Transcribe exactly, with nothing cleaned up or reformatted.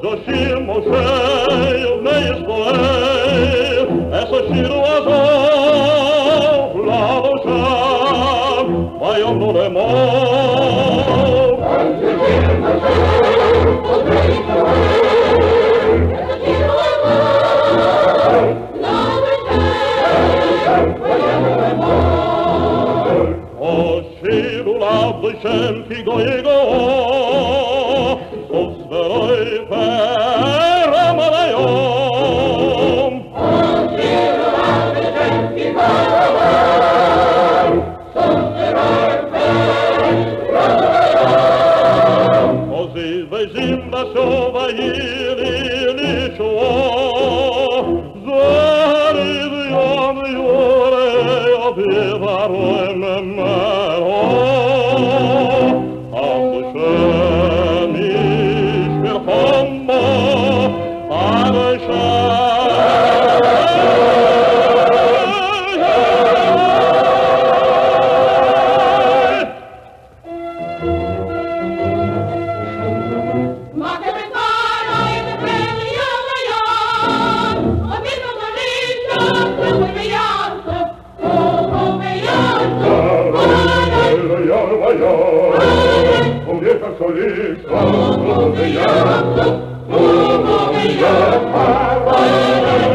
Došli mošeju neizbolej, essa široazov, lavošam, majom do lemov. O širu lavdojšem ki go jego, Osveroj peramalajon. O širu lavdojšem ki go jego, Osveroj peramalajon. Ozivej zimba šova ili lišo, Zarid jan jure obivaroj memero. Avdojšem Hommo, Solista,